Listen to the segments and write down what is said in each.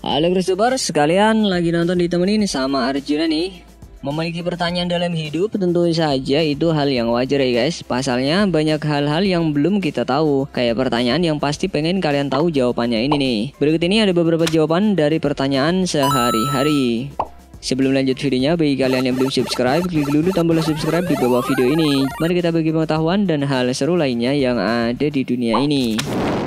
Halo Christopher, sekalian lagi nonton ditemenin sama Arjuna nih. Memiliki pertanyaan dalam hidup tentu saja itu hal yang wajar ya guys. Pasalnya banyak hal-hal yang belum kita tahu. Kayak pertanyaan yang pasti pengen kalian tahu jawabannya ini nih. Berikut ini ada beberapa jawaban dari pertanyaan sehari-hari. Sebelum lanjut videonya, bagi kalian yang belum subscribe, klik dulu tombol subscribe di bawah video ini. Mari kita bagi pengetahuan dan hal seru lainnya yang ada di dunia ini.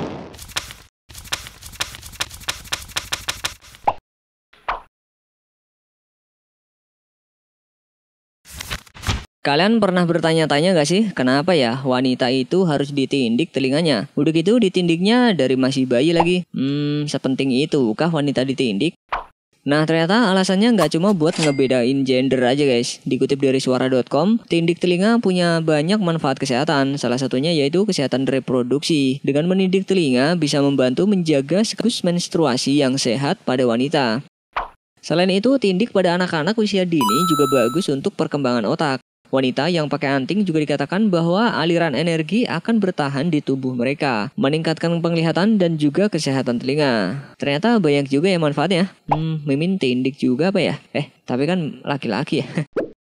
Kalian pernah bertanya-tanya gak sih, kenapa ya wanita itu harus ditindik telinganya? Udah gitu ditindiknya dari masih bayi lagi. Sepenting itu kah wanita ditindik? Nah ternyata alasannya nggak cuma buat ngebedain gender aja guys. Dikutip dari suara.com, tindik telinga punya banyak manfaat kesehatan. Salah satunya yaitu kesehatan reproduksi. Dengan menindik telinga bisa membantu menjaga siklus menstruasi yang sehat pada wanita. Selain itu, tindik pada anak-anak usia dini juga bagus untuk perkembangan otak. Wanita yang pakai anting juga dikatakan bahwa aliran energi akan bertahan di tubuh mereka, meningkatkan penglihatan dan juga kesehatan telinga. Ternyata banyak juga yang manfaatnya. Mimin tindik juga apa ya? Tapi kan laki-laki ya.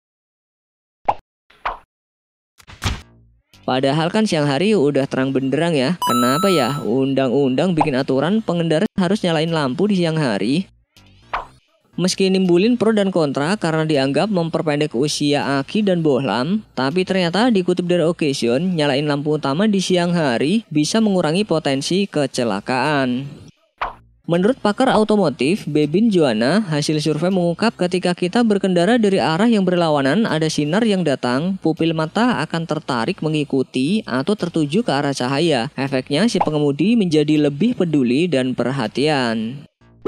Padahal kan siang hari udah terang benderang ya. Kenapa ya undang-undang bikin aturan pengendara harus nyalain lampu di siang hari? Meski nimbulin pro dan kontra karena dianggap memperpendek usia aki dan bohlam, tapi ternyata dikutip dari Occasion, nyalain lampu utama di siang hari bisa mengurangi potensi kecelakaan. Menurut pakar otomotif, Bebin Joanna, hasil survei mengungkap ketika kita berkendara dari arah yang berlawanan ada sinar yang datang, pupil mata akan tertarik mengikuti atau tertuju ke arah cahaya. Efeknya si pengemudi menjadi lebih peduli dan perhatian.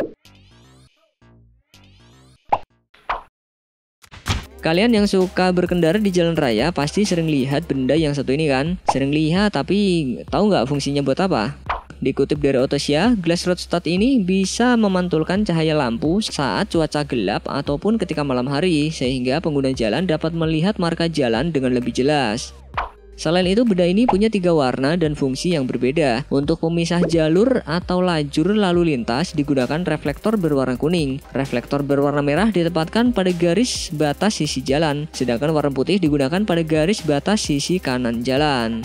Kalian yang suka berkendara di jalan raya pasti sering lihat benda yang satu ini kan? Sering lihat tapi tahu nggak fungsinya buat apa? Dikutip dari Otosia, glass rod stud ini bisa memantulkan cahaya lampu saat cuaca gelap ataupun ketika malam hari, sehingga pengguna jalan dapat melihat marka jalan dengan lebih jelas. Selain itu, benda ini punya 3 warna dan fungsi yang berbeda. Untuk pemisah jalur atau lajur lalu lintas digunakan reflektor berwarna kuning. Reflektor berwarna merah ditempatkan pada garis batas sisi jalan, sedangkan warna putih digunakan pada garis batas sisi kanan jalan.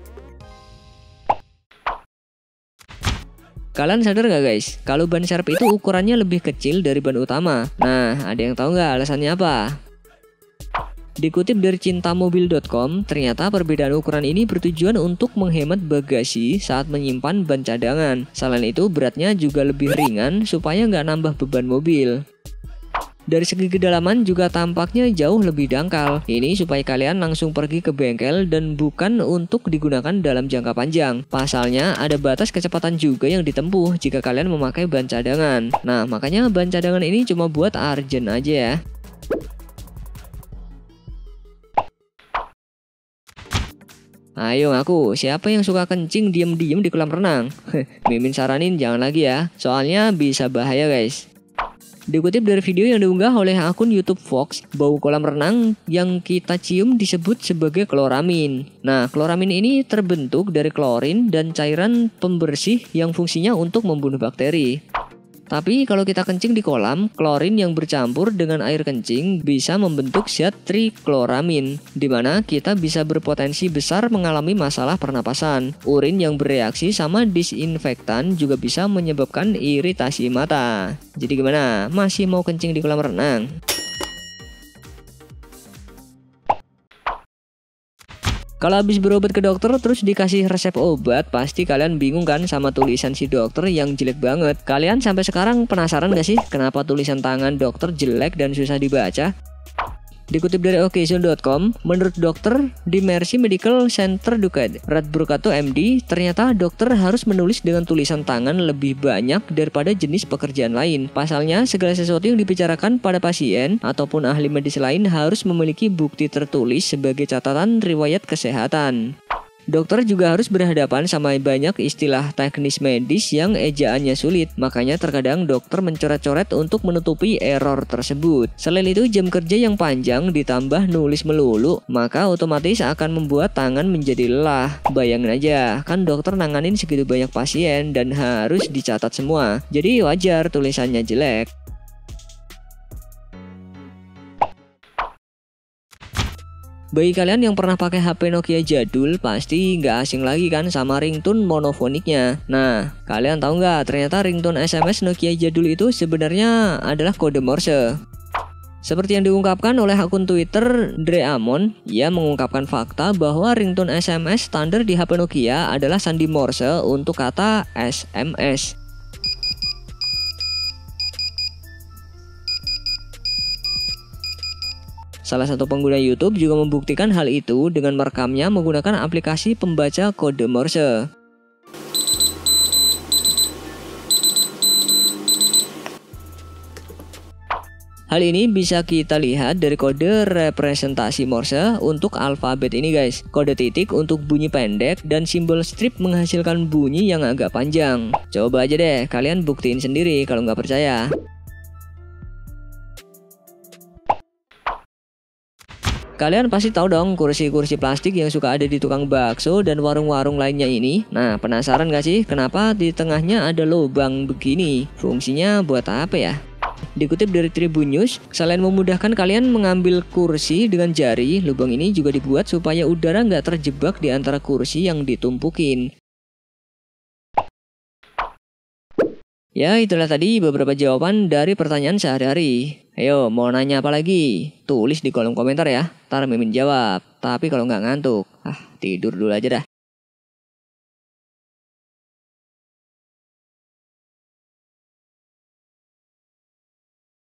Kalian sadar gak guys, kalau ban serep itu ukurannya lebih kecil dari ban utama? Nah, ada yang tahu nggak alasannya apa? Dikutip dari cintamobil.com, ternyata perbedaan ukuran ini bertujuan untuk menghemat bagasi saat menyimpan ban cadangan. Selain itu, beratnya juga lebih ringan supaya nggak nambah beban mobil. Dari segi kedalaman juga tampaknya jauh lebih dangkal. Ini supaya kalian langsung pergi ke bengkel dan bukan untuk digunakan dalam jangka panjang. Pasalnya ada batas kecepatan juga yang ditempuh jika kalian memakai ban cadangan. Nah, makanya ban cadangan ini cuma buat urgent aja ya. Ayo ngaku, siapa yang suka kencing diem-diem di kolam renang? Mimin saranin jangan lagi ya, soalnya bisa bahaya guys. Dikutip dari video yang diunggah oleh akun YouTube Fox, bau kolam renang yang kita cium disebut sebagai kloramin. Nah, kloramin ini terbentuk dari klorin dan cairan pembersih yang fungsinya untuk membunuh bakteri. Tapi kalau kita kencing di kolam, klorin yang bercampur dengan air kencing bisa membentuk zat trikloramin, di mana kita bisa berpotensi besar mengalami masalah pernapasan. Urin yang bereaksi sama disinfektan juga bisa menyebabkan iritasi mata. Jadi gimana? Masih mau kencing di kolam renang? Kalau habis berobat ke dokter terus dikasih resep obat, pasti kalian bingung kan sama tulisan si dokter yang jelek banget. Kalian sampai sekarang penasaran gak sih kenapa tulisan tangan dokter jelek dan susah dibaca? Dikutip dari Occasion.com, menurut dokter di Mercy Medical Center Dukat, Radburkato MD, ternyata dokter harus menulis dengan tulisan tangan lebih banyak daripada jenis pekerjaan lain. Pasalnya, segala sesuatu yang dibicarakan pada pasien ataupun ahli medis lain harus memiliki bukti tertulis sebagai catatan riwayat kesehatan. Dokter juga harus berhadapan sama banyak istilah teknis medis yang ejaannya sulit. Makanya terkadang dokter mencoret-coret untuk menutupi error tersebut. Selain itu, jam kerja yang panjang ditambah nulis melulu, maka otomatis akan membuat tangan menjadi lelah. Bayangin aja, kan dokter nanganin segitu banyak pasien dan harus dicatat semua. Jadi wajar tulisannya jelek. Bagi kalian yang pernah pakai HP Nokia jadul, pasti nggak asing lagi kan sama ringtone monofoniknya. Nah, kalian tahu nggak ternyata ringtone SMS Nokia jadul itu sebenarnya adalah kode Morse. Seperti yang diungkapkan oleh akun Twitter Dreamon, ia mengungkapkan fakta bahwa ringtone SMS standar di HP Nokia adalah sandi Morse untuk kata SMS. Salah satu pengguna YouTube juga membuktikan hal itu dengan merekamnya menggunakan aplikasi pembaca kode Morse. Hal ini bisa kita lihat dari kode representasi Morse untuk alfabet ini guys. Kode titik untuk bunyi pendek dan simbol strip menghasilkan bunyi yang agak panjang. Coba aja deh kalian buktiin sendiri kalau nggak percaya. Kalian pasti tahu dong kursi-kursi plastik yang suka ada di tukang bakso dan warung-warung lainnya ini. Nah, penasaran gak sih kenapa di tengahnya ada lubang begini? Fungsinya buat apa ya? Dikutip dari Tribun News, selain memudahkan kalian mengambil kursi dengan jari, lubang ini juga dibuat supaya udara nggak terjebak di antara kursi yang ditumpukin. Ya, itulah tadi beberapa jawaban dari pertanyaan sehari-hari. Ayo, mau nanya apa lagi? Tulis di kolom komentar ya, ntar Mimin jawab. Tapi kalau nggak ngantuk, tidur dulu aja dah.